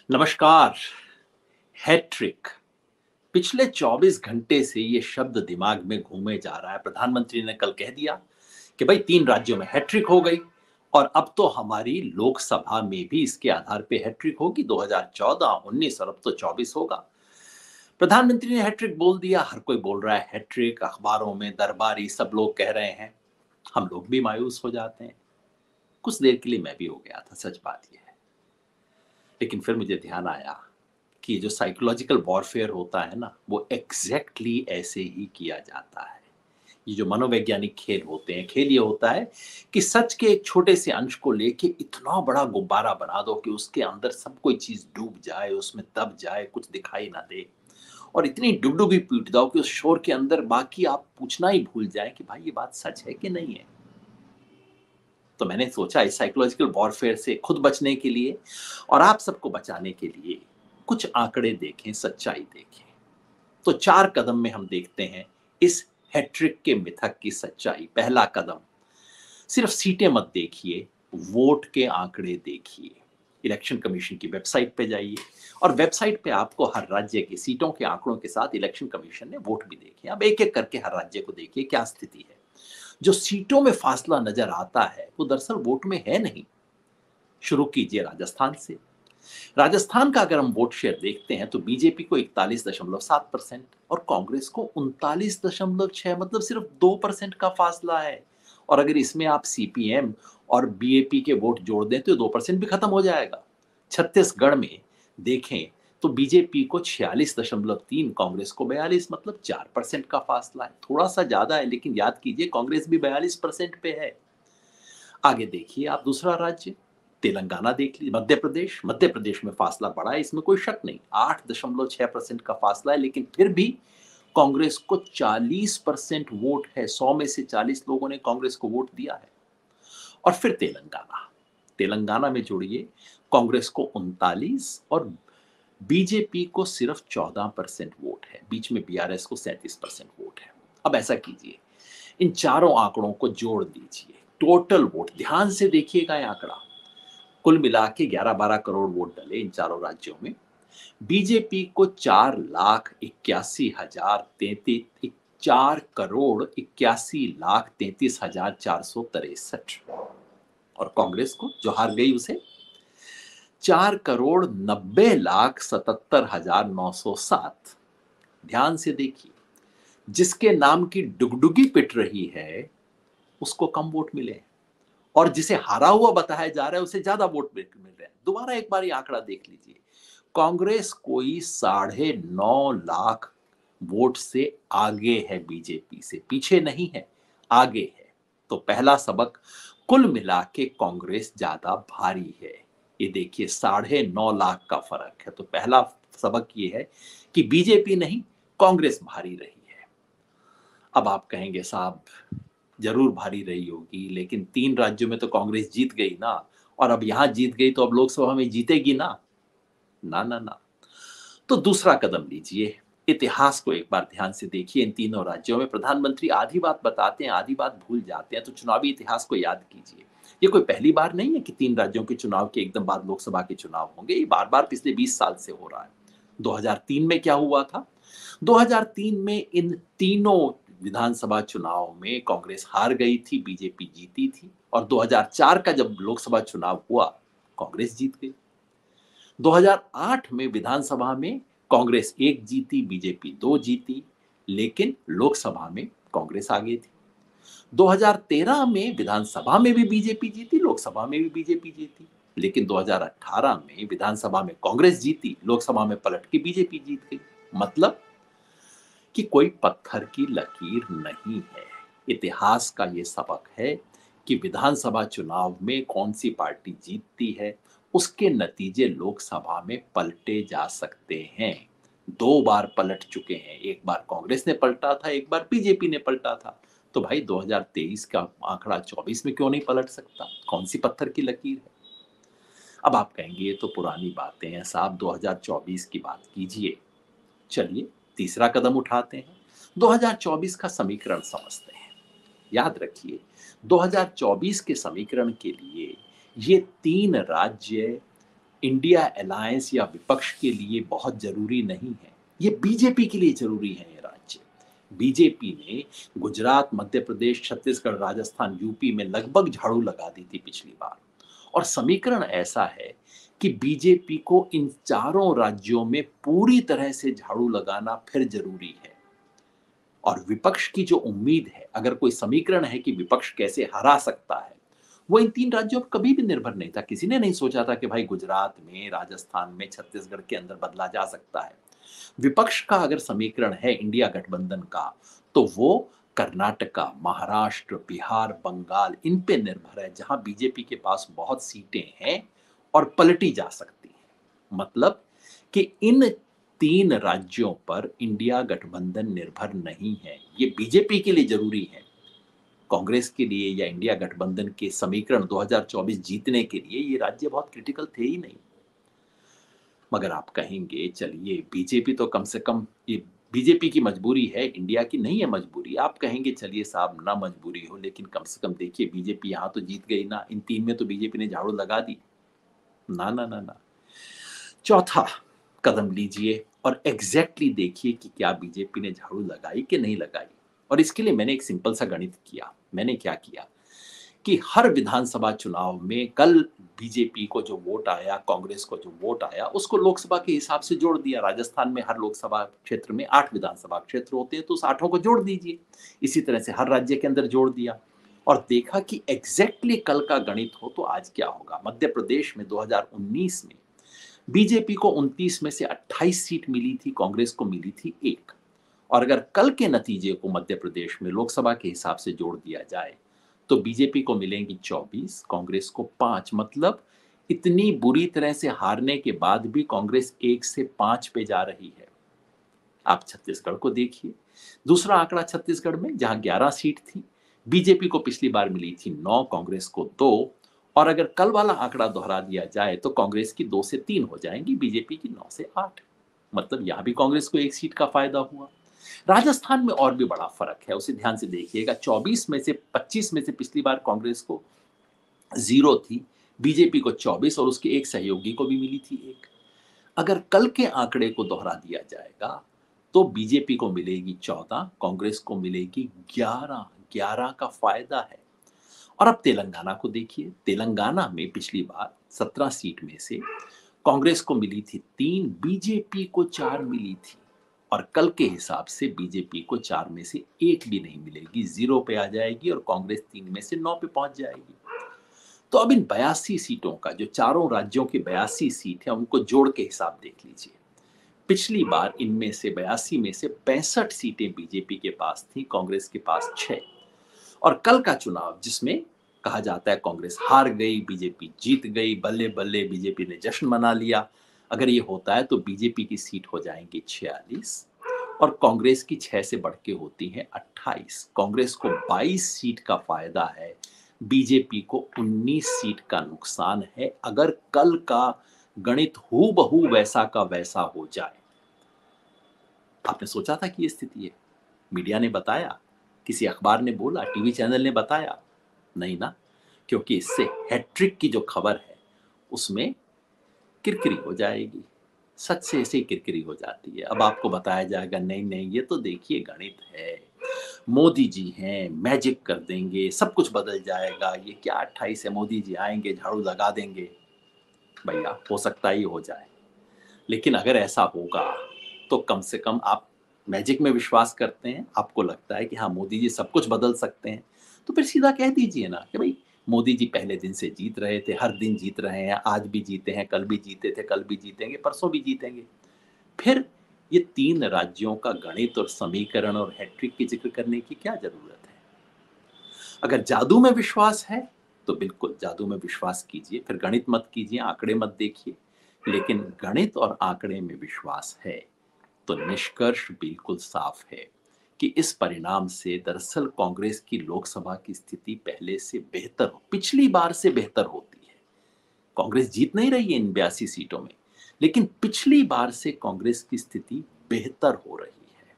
नमस्कार। हैट्रिक पिछले 24 घंटे से ये शब्द दिमाग में घूमे जा रहा है। प्रधानमंत्री ने कल कह दिया कि भाई 3 राज्यों में हैट्रिक हो गई और अब तो हमारी लोकसभा में भी इसके आधार पे हैट्रिक होगी। 2014, 19 और अब तो 24 होगा। प्रधानमंत्री ने हैट्रिक बोल दिया, हर कोई बोल रहा है हैट्रिक, अखबारों में दरबारी सब लोग कह रहे हैं। हम लोग भी मायूस हो जाते हैं। कुछ देर के लिए मैं भी हो गया था, सच बात ये है। लेकिन फिर मुझे ध्यान आया कि जो साइकोलॉजिकल वॉरफेयर होता है ना, वो एग्जैक्टली ऐसे ही किया जाता है। ये जो मनोवैज्ञानिक खेल होते हैं, खेल ये होता है कि सच के एक छोटे से अंश को लेके इतना बड़ा गुब्बारा बना दो कि उसके अंदर सब कोई चीज डूब जाए, उसमें दब जाए, कुछ दिखाई ना दे, और इतनी डुगडुगी पीट दो कि उस शोर के अंदर बाकी आप पूछना ही भूल जाए कि भाई ये बात सच है कि नहीं है। तो मैंने सोचा इस साइकोलॉजिकल वॉरफेयर से खुद बचने के लिए और आप सबको बचाने के लिए कुछ आंकड़े देखें, सच्चाई देखें। तो 4 कदम में हम देखते हैं इस हैट्रिक के मिथक की सच्चाई। पहला कदम, सिर्फ सीटें मत देखिए, वोट के आंकड़े देखिए। इलेक्शन कमीशन की वेबसाइट पे जाइए और वेबसाइट पे आपको हर राज्य की सीटों के आंकड़ों के साथ इलेक्शन कमीशन ने वोट भी देखे। अब एक एक करके हर राज्य को देखिए क्या स्थिति है। जो सीटों में फासला नजर आता है वो दरअसल वोट में है नहीं। शुरू कीजिए राजस्थान से। राजस्थान का अगर हम वोट शेयर देखते हैं तो बीजेपी को 41.7% और कांग्रेस को 39.6, मतलब सिर्फ 2% का फासला है। और अगर इसमें आप सीपीएम और बीएपी के वोट जोड़ दें तो 2% भी खत्म हो जाएगा। छत्तीसगढ़ में देखें तो बीजेपी को 46.3, कांग्रेस को 42, मतलब 4% का फासला है। थोड़ा सा ज्यादा है, लेकिन याद कीजिए कांग्रेस भी 42% पे है। आगे देखिए आप दूसरा राज्य तेलंगाना देख लीजिए, मध्य प्रदेश में फासला बढ़ा है, इसमें कोई शक नहीं। 8.6% का फासला है, लेकिन फिर भी कांग्रेस को 40% वोट है। 100 में से 40 लोगों ने कांग्रेस को वोट दिया है। और फिर तेलंगाना में जोड़िए, कांग्रेस को 39 और बीजेपी को सिर्फ 14% वोट है। बीच में बीआरएस को 37% वोट है। अब ऐसा कीजिए, इन चारों आंकड़ों को जोड़ दीजिए, टोटल वोट ध्यान से देखिएगा। ये आंकड़ा कुल मिला के 11-12 करोड़ वोट डले इन चारों राज्यों में। बीजेपी को 4,81,033, 4,81,33,463, और कांग्रेस को जो हार गई उसे 4,90,77,907। ध्यान से देखिए, जिसके नाम की डुगडुगी पिट रही है उसको कम वोट मिले और जिसे हारा हुआ बताया जा रहा है उसे ज्यादा वोट मिल रहे हैं। दोबारा एक बार ये आंकड़ा देख लीजिए, कांग्रेस कोई 9.5 लाख वोट से आगे है, बीजेपी से पीछे नहीं है, आगे है। तो पहला सबक, कुल मिला के कांग्रेस ज्यादा भारी है। ये देखिए 9.5 लाख का फर्क है। तो पहला सबक ये है कि बीजेपी नहीं, कांग्रेस भारी रही है। अब आप कहेंगे साहब जरूर भारी रही होगी, लेकिन 3 राज्यों में तो कांग्रेस जीत गई ना, और अब यहां जीत गई तो अब लोकसभा में जीतेगी ना। ना ना ना। तो दूसरा कदम लीजिए, इतिहास को एक बार ध्यान से देखिए। इन तीनों राज्यों में प्रधानमंत्री आधी बात बताते हैं, आधी बात भूल जाते हैं। तो चुनावी इतिहास को याद कीजिए। ये कोई पहली बार नहीं है कि 3 राज्यों के चुनाव के एकदम बाद लोकसभा के चुनाव होंगे। ये बार बार पिछले 20 साल से हो रहा है। 2003 में क्या हुआ था? 2003 में इन तीनों विधानसभा चुनाव में कांग्रेस हार गई थी, बीजेपी जीती थी। और 2004 का जब लोकसभा चुनाव हुआ, कांग्रेस जीत गई। 2008 में विधानसभा में कांग्रेस 1 जीती, बीजेपी 2 जीती, लेकिन लोकसभा में कांग्रेस आगे थी। 2013 में विधानसभा में भी बीजेपी जीती, लोकसभा में भी बीजेपी जीती, लेकिन 2018 में विधानसभा में कांग्रेस जीती, लोकसभा में पलट के बीजेपी जीत गई। मतलब कि कोई पत्थर की लकीर नहीं है। इतिहास का ये सबक है कि विधानसभा चुनाव में कौन सी पार्टी जीतती है, उसके नतीजे लोकसभा में पलटे जा सकते हैं। 2 बार पलट चुके हैं, एक बार कांग्रेस ने पलटा था, एक बार बीजेपी ने पलटा था। तो भाई 2023 का आंकड़ा 24 में क्यों नहीं पलट सकता? कौन सी पत्थर की लकीर है? अब आप कहेंगे ये तो पुरानी बातें हैं साहब, 2024 की बात कीजिए। चलिए तीसरा कदम उठाते हैं, 2024 का समीकरण समझते हैं। याद रखिए, 2024 के समीकरण के लिए ये 3 राज्य इंडिया अलायंस या विपक्ष के लिए बहुत जरूरी नहीं है, ये बीजेपी के लिए जरूरी है। ये राज्य बीजेपी ने गुजरात, मध्य प्रदेश, छत्तीसगढ़, राजस्थान, यूपी में लगभग झाड़ू लगा दी थी पिछली बार। और समीकरण ऐसा है कि बीजेपी को इन चारों राज्यों में पूरी तरह से झाड़ू लगाना फिर जरूरी है। और विपक्ष की जो उम्मीद है, अगर कोई समीकरण है कि विपक्ष कैसे हरा सकता है, वो इन तीन राज्यों पर कभी भी निर्भर नहीं था। किसी ने नहीं सोचा था कि भाई गुजरात में, राजस्थान में, छत्तीसगढ़ के अंदर बदला जा सकता है। विपक्ष का अगर समीकरण है इंडिया गठबंधन का, तो वो कर्नाटका, महाराष्ट्र, बिहार, बंगाल इन पे निर्भर है, जहां बीजेपी के पास बहुत सीटें हैं और पलटी जा सकती हैं। मतलब कि इन तीन राज्यों पर इंडिया गठबंधन निर्भर नहीं है। ये बीजेपी के लिए जरूरी है। कांग्रेस के लिए या इंडिया गठबंधन के समीकरण 2024 जीतने के लिए ये राज्य बहुत क्रिटिकल थे ही नहीं। मगर आप कहेंगे चलिए बीजेपी तो कम से कम, ये बीजेपी की मजबूरी है, इंडिया की नहीं है मजबूरी। आप कहेंगे चलिए साहब ना मजबूरी हो, लेकिन कम से कम देखिए बीजेपी यहां तो जीत गई ना, इन तीन में तो बीजेपी ने झाड़ू लगा दी। ना ना ना ना, चौथा कदम लीजिए और एग्जैक्टली देखिए कि क्या बीजेपी ने झाड़ू लगाई कि नहीं लगाई। और इसके लिए मैंने एक सिंपल सा गणित किया। मैंने क्या किया कि हर विधानसभा चुनाव में कल बीजेपी को जो वोट आया, कांग्रेस को जो वोट आया, उसको लोकसभा के हिसाब से जोड़ दिया। राजस्थान में हर लोकसभा क्षेत्र में 8 विधानसभा क्षेत्र होते हैं, तो उस 8 को जोड़ दीजिए। इसी तरह से हर राज्य के अंदर जोड़ दिया और देखा कि एग्जैक्टली कल का गणित हो तो आज क्या होगा। मध्य प्रदेश में 2019 में बीजेपी को 29 में से 28 सीट मिली थी, कांग्रेस को मिली थी 1। और अगर कल के नतीजे को मध्य प्रदेश में लोकसभा के हिसाब से जोड़ दिया जाए तो बीजेपी को मिलेंगी 24, कांग्रेस को 5। मतलब इतनी बुरी तरह से हारने के बाद भी कांग्रेस 1 से 5 पे जा रही है। आप छत्तीसगढ़ को देखिए, दूसरा आंकड़ा छत्तीसगढ़ में जहां 11 सीट थी, बीजेपी को पिछली बार मिली थी 9, कांग्रेस को 2। और अगर कल वाला आंकड़ा दोहरा दिया जाए तो कांग्रेस की 2 से 3 हो जाएंगी, बीजेपी की 9 से 8। मतलब यहां भी कांग्रेस को 1 सीट का फायदा हुआ। राजस्थान में और भी बड़ा फर्क है, उसे ध्यान से देखिएगा। 24 में से 25 में से पिछली बार कांग्रेस को 0 थी, बीजेपी को 24 और उसके एक सहयोगी को भी मिली थी 1। अगर कल के आंकड़े को दोहरा दिया जाएगा तो बीजेपी को मिलेगी 14, कांग्रेस को मिलेगी 11। 11 का फायदा है। और अब तेलंगाना को देखिए। तेलंगाना में पिछली बार 17 सीट में से कांग्रेस को मिली थी 3, बीजेपी को 4 मिली थी। और कल के हिसाब से बीजेपी को 4 में से 1 भी नहीं मिलेगी, 0 पे आ जाएगी और कांग्रेस 3 में से 9 पे पहुंच जाएगी। तो अब इन 82 सीटों का, जो चारों राज्यों की 82 सीट है, उनको जोड़ के हिसाब देख लीजिए। पिछली बार इनमें से 82 में से 65 सीटें बीजेपी के पास थी, कांग्रेस के पास 6। और कल का चुनाव जिसमें कहा जाता है कांग्रेस हार गई, बीजेपी जीत गई, बल्ले बल्ले बीजेपी ने जश्न मना लिया, अगर ये होता है तो बीजेपी की सीट हो जाएंगी 46 और कांग्रेस की 6 से बढ़ के होती है 28। कांग्रेस को 22 सीट का फायदा है, बीजेपी को 19 सीट का नुकसान है, अगर कल का गणित हूबहू वैसा का वैसा हो जाए। आपने सोचा था कि ये स्थिति है? मीडिया ने बताया, किसी अखबार ने बोला, टीवी चैनल ने बताया? नहीं ना, क्योंकि इससे हैट्रिक की जो खबर है उसमें किरकिरी हो जाएगी। सच से ऐसे ही किरकिरी हो जाती है। अब आपको बताया जाएगा नहीं नहीं ये तो देखिए गणित है, मोदी जी हैं, मैजिक कर देंगे, सब कुछ बदल जाएगा, ये क्या 28 है, मोदी जी आएंगे झाड़ू लगा देंगे। भैया हो सकता ही हो जाए, लेकिन अगर ऐसा होगा तो कम से कम आप मैजिक में विश्वास करते हैं, आपको लगता है कि हाँ मोदी जी सब कुछ बदल सकते हैं, तो फिर सीधा कह दीजिए ना कि भाई मोदी जी पहले दिन से जीत रहे थे, हर दिन जीत रहे हैं, आज भी जीते हैं, कल भी जीते थे, कल भी जीतेंगे, परसों भी जीतेंगे। फिर ये तीन राज्यों का गणित और समीकरण और हैट्रिक की जिक्र करने की क्या जरूरत है? अगर जादू में विश्वास है तो बिल्कुल जादू में विश्वास कीजिए, फिर गणित मत कीजिए, आंकड़े मत देखिए। लेकिन गणित और आंकड़े में विश्वास है तो निष्कर्ष बिल्कुल साफ है कि इस परिणाम से दरअसल कांग्रेस की लोकसभा की स्थिति पहले से बेहतर हो, पिछली बार से बेहतर होती है। कांग्रेस जीत नहीं रही है इन 82 सीटों में, लेकिन पिछली बार से कांग्रेस की स्थिति बेहतर हो रही है।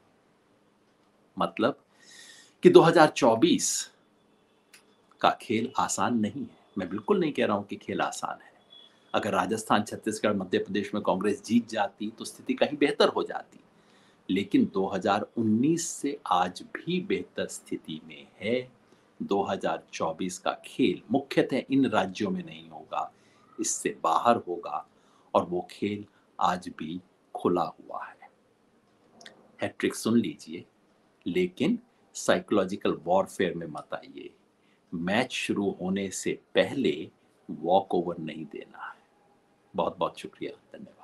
मतलब कि 2024 का खेल आसान नहीं है। मैं बिल्कुल नहीं कह रहा हूं कि खेल आसान है। अगर राजस्थान, छत्तीसगढ़, मध्य प्रदेश में कांग्रेस जीत जाती तो स्थिति कहीं बेहतर हो जाती। लेकिन 2019 से आज भी बेहतर स्थिति में है। 2024 का खेल मुख्यतः इन राज्यों में नहीं होगा, इससे बाहर होगा, और वो खेल आज भी खुला हुआ है। हैट्रिक सुन लीजिए, लेकिन साइकोलॉजिकल वॉरफेयर में मत आइए। मैच शुरू होने से पहले वॉक ओवर नहीं देना है। बहुत बहुत शुक्रिया, धन्यवाद।